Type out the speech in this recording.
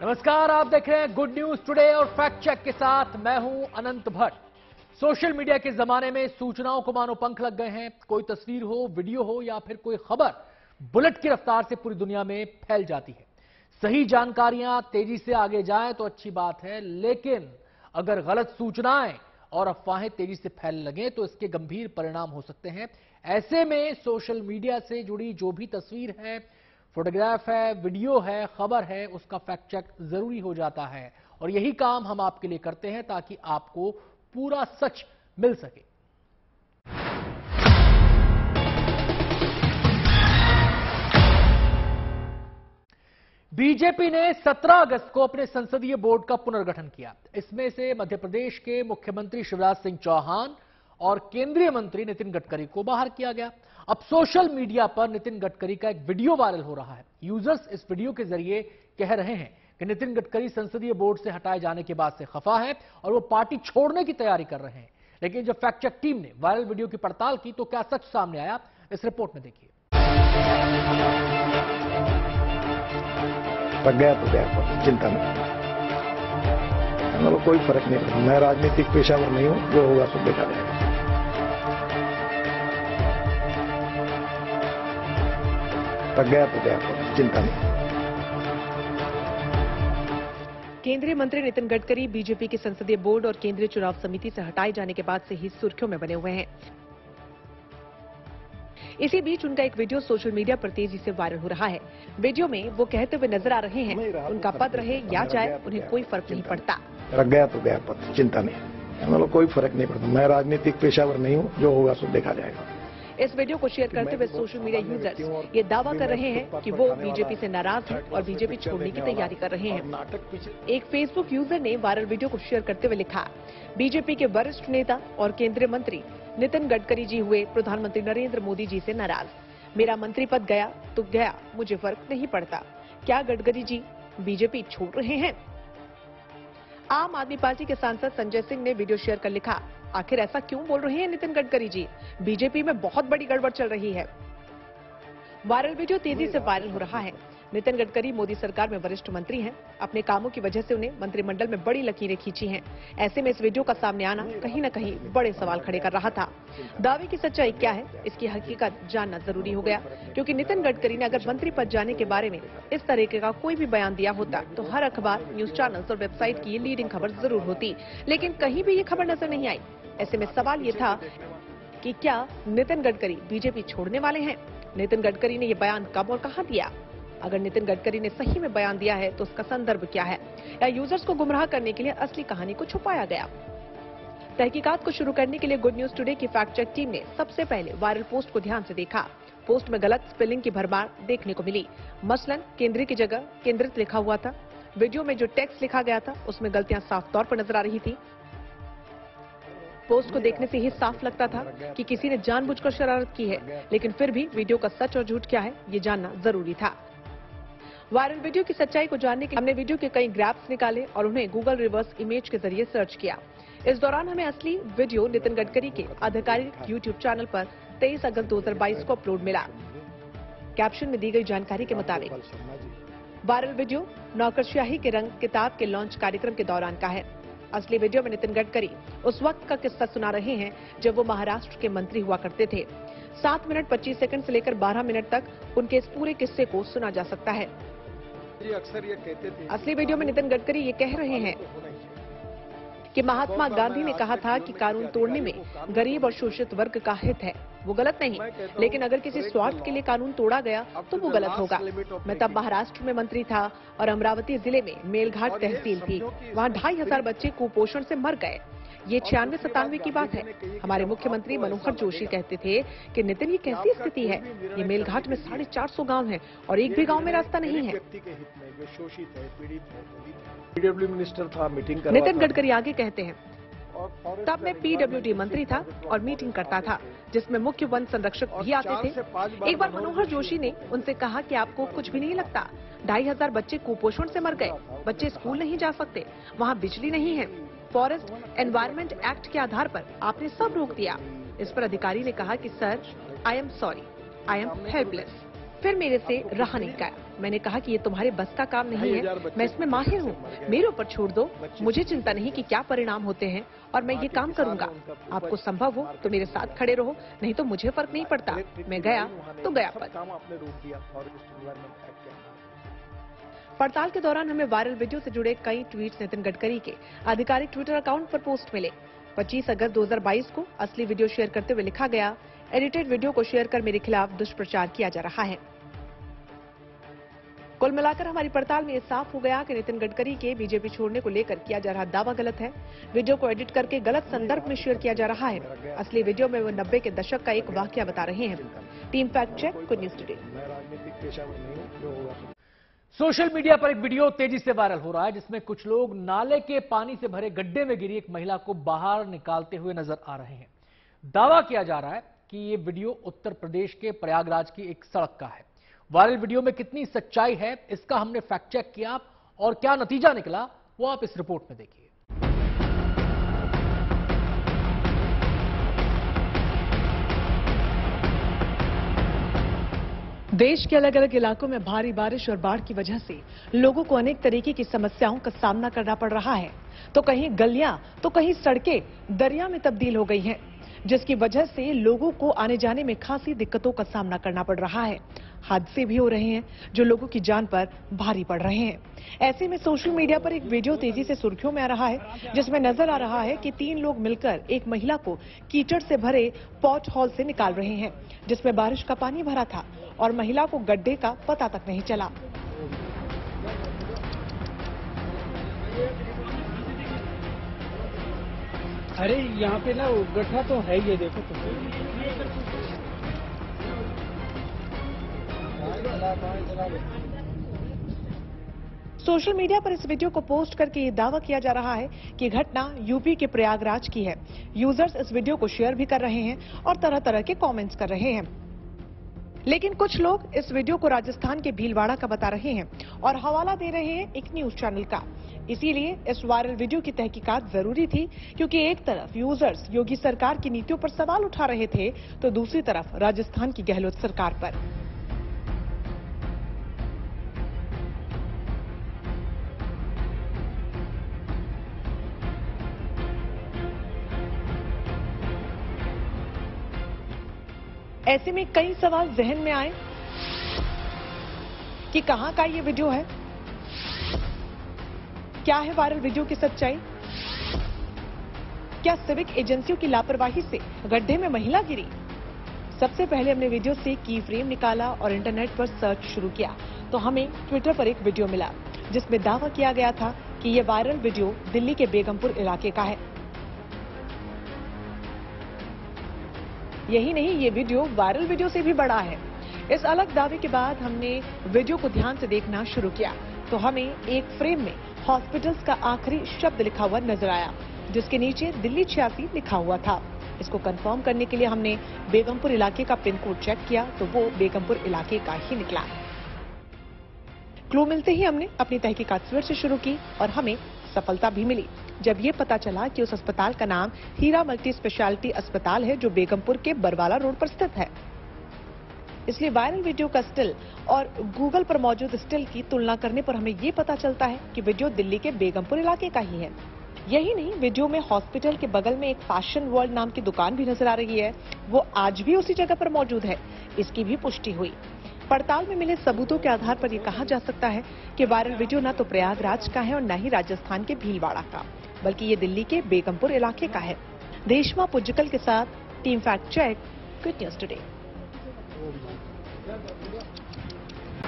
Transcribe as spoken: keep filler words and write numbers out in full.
नमस्कार, आप देख रहे हैं गुड न्यूज टुडे और फैक्ट चेक के साथ मैं हूं अनंत भट्ट। सोशल मीडिया के जमाने में सूचनाओं को मानो पंख लग गए हैं। कोई तस्वीर हो, वीडियो हो या फिर कोई खबर बुलेट की रफ्तार से पूरी दुनिया में फैल जाती है। सही जानकारियां तेजी से आगे जाएं तो अच्छी बात है, लेकिन अगर गलत सूचनाएं और अफवाहें तेजी से फैलने लगें तो इसके गंभीर परिणाम हो सकते हैं। ऐसे में सोशल मीडिया से जुड़ी जो भी तस्वीर है, फोटोग्राफ है, वीडियो है, खबर है, उसका फैक्ट चेक जरूरी हो जाता है और यही काम हम आपके लिए करते हैं ताकि आपको पूरा सच मिल सके। बीजेपी ने सत्रह अगस्त को अपने संसदीय बोर्ड का पुनर्गठन किया। इसमें से मध्य प्रदेश के मुख्यमंत्री शिवराज सिंह चौहान और केंद्रीय मंत्री नितिन गडकरी को बाहर किया गया। अब सोशल मीडिया पर नितिन गडकरी का एक वीडियो वायरल हो रहा है। यूजर्स इस वीडियो के जरिए कह रहे हैं कि नितिन गडकरी संसदीय बोर्ड से हटाए जाने के बाद से खफा है और वो पार्टी छोड़ने की तैयारी कर रहे हैं। लेकिन जब फैक्ट चेक टीम ने वायरल वीडियो की पड़ताल की तो क्या सच सामने आया, इस रिपोर्ट में देखिए। गया तो गया, चिंता नहीं, मतलब कोई फर्क नहीं पड़ता। मैं राजनीतिक पेशावर नहीं हूं, जो होगा सब देखा जाएगा। गया तो गया, चिंता नहीं। केंद्रीय मंत्री नितिन गडकरी बीजेपी के संसदीय बोर्ड और केंद्रीय चुनाव समिति से हटाए जाने के बाद से ही सुर्खियों में बने हुए हैं। इसी बीच उनका एक वीडियो सोशल मीडिया पर तेजी से वायरल हो रहा है। वीडियो में वो कहते हुए नजर आ रहे हैं, उनका पद रहे या जाए उन्हें कोई फर्क नहीं पड़ता। रख गया तो गया पद, चिंता नहीं, मतलब कोई फर्क नहीं पड़ता। मैं राजनीतिक पेशावर नहीं हूँ, जो होगा सब देखा जाएगा। इस वीडियो को शेयर करते हुए सोशल मीडिया यूजर्स ये दावा कर रहे हैं कि वो बीजेपी से नाराज हैं और बीजेपी छोड़ने की तैयारी कर रहे हैं। एक फेसबुक यूजर ने वायरल वीडियो को शेयर करते हुए लिखा, बीजेपी के वरिष्ठ नेता और केंद्रीय मंत्री नितिन गडकरी जी हुए प्रधानमंत्री नरेंद्र मोदी जी से नाराज। मेरा मंत्री पद गया तो गया, मुझे फर्क नहीं पड़ता। क्या गडकरी जी बीजेपी छोड़ रहे हैं? आम आदमी पार्टी के सांसद संजय सिंह ने वीडियो शेयर कर लिखा, आखिर ऐसा क्यों बोल रहे हैं नितिन गडकरी जी? बीजेपी में बहुत बड़ी गड़बड़ चल रही है। वायरल वीडियो तेजी से वायरल हो रहा है। नितिन गडकरी मोदी सरकार में वरिष्ठ मंत्री हैं। अपने कामों की वजह से उन्हें मंत्रिमंडल में बड़ी लकीरें खींची हैं। ऐसे में इस वीडियो का सामने आना कहीं न कहीं बड़े सवाल खड़े कर रहा था। दावे की सच्चाई क्या है, इसकी हकीकत जानना जरूरी हो गया, क्योंकि नितिन गडकरी ने अगर मंत्री पद जाने के बारे में इस तरीके का कोई भी बयान दिया होता तो हर अखबार, न्यूज चैनल्स और वेबसाइट की ये लीडिंग खबर जरूर होती, लेकिन कहीं भी ये खबर नजर नहीं आई। ऐसे में सवाल ये था कि क्या नितिन गडकरी बीजेपी छोड़ने वाले हैं? नितिन गडकरी ने ये बयान कब और कहां दिया? अगर नितिन गडकरी ने सही में बयान दिया है तो उसका संदर्भ क्या है, या यूजर्स को गुमराह करने के लिए असली कहानी को छुपाया गया? तहकीकात को शुरू करने के लिए गुड न्यूज टुडे की फैक्ट चेक टीम ने सबसे पहले वायरल पोस्ट को ध्यान से देखा। पोस्ट में गलत स्पेलिंग की भरमार देखने को मिली। मसलन केंद्रीय की जगह केंद्रित लिखा हुआ था। वीडियो में जो टेक्स्ट लिखा गया था उसमें गलतियां साफ तौर पर नजर आ रही थी। पोस्ट को देखने से ही साफ लगता था कि किसी ने जानबूझकर शरारत की है, लेकिन फिर भी वीडियो का सच और झूठ क्या है ये जानना जरूरी था। वायरल वीडियो की सच्चाई को जानने के लिए हमने वीडियो के कई ग्रैप्स निकाले और उन्हें गूगल रिवर्स इमेज के जरिए सर्च किया। इस दौरान हमें असली वीडियो नितिन गडकरी के आधिकारिक यूट्यूब चैनल पर तेईस अगस्त दो हजार बाईस को अपलोड मिला। कैप्शन में दी गई जानकारी के मुताबिक वायरल वीडियो नौकरशाही के रंग किताब के लॉन्च कार्यक्रम के दौरान का है। असली वीडियो में नितिन गडकरी उस वक्त का किस्सा सुना रहे हैं जब वो महाराष्ट्र के मंत्री हुआ करते थे। सात मिनट पच्चीस सेकंड से लेकर बारह मिनट तक उनके इस पूरे किस्से को सुना जा सकता है। अक्सर ये कहते थे, असली वीडियो में नितिन गडकरी ये कह रहे हैं कि महात्मा गांधी ने कहा था कि कानून तोड़ने में गरीब और शोषित वर्ग का हित है। वो गलत नहीं, लेकिन अगर किसी स्वार्थ के लिए कानून तोड़ा गया तो वो गलत होगा। मैं तब महाराष्ट्र में मंत्री था और अमरावती जिले में मेलघाट तहसील थी। वहाँ ढाई हजार बच्चे कुपोषण से मर गए। ये छियानवे सतानवे की बात है। हमारे मुख्यमंत्री मनोहर जोशी कहते थे कि नितिन ये कैसी स्थिति है, ये मेलघाट में साढ़े चार सौ गाँव है और एक भी गाँव में रास्ता नहीं है। पीडब्ल्यू मिनिस्टर था, मीटिंग करवा नितिन गडकरी आगे कहते हैं, तब मैं पीडब्ल्यूडी मंत्री था और मीटिंग करता था जिसमें मुख्य वन संरक्षक भी आते थे। एक बार मनोहर जोशी ने उनसे कहा कि आपको कुछ भी नहीं लगता, ढाई हजार बच्चे कुपोषण से मर गए, बच्चे स्कूल नहीं जा सकते, वहाँ बिजली नहीं है। फॉरेस्ट एनवायरमेंट एक्ट के आधार पर आपने सब रोक दिया। इस पर अधिकारी ने कहा कि sir, I am sorry, I am helpless. फिर मेरे से रहा नहीं गया। मैंने कहा कि ये तुम्हारे बस का काम नहीं है, मैं इसमें माहिर हूँ, मेरे ऊपर छोड़ दो, मुझे चिंता नहीं कि क्या परिणाम होते हैं और मैं ये काम करूंगा। आपको संभव हो तो मेरे साथ खड़े रहो, नहीं तो मुझे फर्क नहीं पड़ता। मैं गया तो गया पर। पड़ताल के दौरान हमें वायरल वीडियो से जुड़े कई ट्वीट्स नितिन गडकरी के आधिकारिक ट्विटर अकाउंट पर पोस्ट मिले। पच्चीस अगस्त दो हज़ार बाईस को असली वीडियो शेयर करते हुए लिखा गया, एडिटेड वीडियो को शेयर कर मेरे खिलाफ दुष्प्रचार किया जा रहा है। कुल मिलाकर हमारी पड़ताल में ये साफ हो गया कि नितिन गडकरी के बीजेपी छोड़ने को लेकर किया जा रहा दावा गलत है। वीडियो को एडिट करके गलत संदर्भ में शेयर किया जा रहा है। असली वीडियो में वो नब्बे के दशक का एक वाकया बता रहे हैं। Team fact check, good news today. Social media पर एक वीडियो तेजी से वायरल हो रहा है जिसमें कुछ लोग नाले के पानी से भरे गड्ढे में गिरी एक महिला को बाहर निकालते हुए नजर आ रहे हैं। दावा किया जा रहा है कि ये वीडियो उत्तर प्रदेश के प्रयागराज की एक सड़क का है। वायरल वीडियो में कितनी सच्चाई है इसका हमने फैक्ट चेक किया और क्या नतीजा निकला वो आप इस रिपोर्ट में देखिए। देश के अलग अलग इलाकों में भारी बारिश और बाढ़ की वजह से लोगों को अनेक तरीके की समस्याओं का सामना करना पड़ रहा है। तो कहीं गलियां तो कहीं सड़कें दरिया में तब्दील हो गई हैं, जिसकी वजह से लोगों को आने जाने में खासी दिक्कतों का सामना करना पड़ रहा है। हादसे भी हो रहे हैं जो लोगों की जान पर भारी पड़ रहे हैं। ऐसे में सोशल मीडिया पर एक वीडियो तेजी से सुर्खियों में आ रहा है जिसमें नजर आ रहा है कि तीन लोग मिलकर एक महिला को कीचड़ से भरे पॉट हॉल से निकाल रहे हैं जिसमें बारिश का पानी भरा था और महिला को गड्ढे का पता तक नहीं चला। अरे यहाँ पे ना गड्ढा तो है, ये देखो तुम। सोशल मीडिया पर इस वीडियो को पोस्ट करके ये दावा किया जा रहा है कि घटना यूपी के प्रयागराज की है। यूजर्स इस वीडियो को शेयर भी कर रहे हैं और तरह तरह के कमेंट्स कर रहे हैं। लेकिन कुछ लोग इस वीडियो को राजस्थान के भीलवाड़ा का बता रहे हैं और हवाला दे रहे हैं एक न्यूज चैनल का। इसीलिए इस वायरल वीडियो की तहकीकात जरूरी थी, क्योंकि एक तरफ यूजर्स योगी सरकार की नीतियों पर सवाल उठा रहे थे तो दूसरी तरफ राजस्थान की गहलोत सरकार पर। ऐसे में कई सवाल जहन में आए कि कहां का ये वीडियो है, क्या है वायरल वीडियो की सच्चाई, क्या सिविक एजेंसियों की लापरवाही से गड्ढे में महिला गिरी। सबसे पहले हमने वीडियो से की फ्रेम निकाला और इंटरनेट पर सर्च शुरू किया तो हमें ट्विटर पर एक वीडियो मिला जिसमें दावा किया गया था कि यह वायरल वीडियो दिल्ली के बेगमपुर इलाके का है। यही नहीं, ये वीडियो वायरल वीडियो से भी बड़ा है। इस अलग दावे के बाद हमने वीडियो को ध्यान से देखना शुरू किया तो हमें एक फ्रेम में हॉस्पिटल्स का आखिरी शब्द लिखा हुआ नजर आया जिसके नीचे दिल्ली छियासी लिखा हुआ था। इसको कंफर्म करने के लिए हमने बेगमपुर इलाके का पिन कोड चेक किया तो वो बेगमपुर इलाके का ही निकला। क्लू मिलते ही हमने अपनी तहकीकात फिर से शुरू की और हमें सफलता भी मिली जब ये पता चला कि उस अस्पताल का नाम हीरा मल्टी स्पेशलिटी अस्पताल है जो बेगमपुर के बरवाला रोड पर स्थित है। इसलिए वायरल वीडियो का स्टिल और गूगल पर मौजूद स्टिल की तुलना करने पर हमें ये पता चलता है कि वीडियो दिल्ली के बेगमपुर इलाके का ही है। यही नहीं, वीडियो में हॉस्पिटल के बगल में एक फैशन वर्ल्ड नाम की दुकान भी नजर आ रही है, वो आज भी उसी जगह पर मौजूद है, इसकी भी पुष्टि हुई। पड़ताल में मिले सबूतों के आधार पर यह कहा जा सकता है कि वायरल वीडियो न तो प्रयागराज का है और न ही राजस्थान के भीलवाड़ा का, बल्कि ये दिल्ली के बेगमपुर इलाके का है। देशमा पुज्जकल के साथ team fact check, good news today.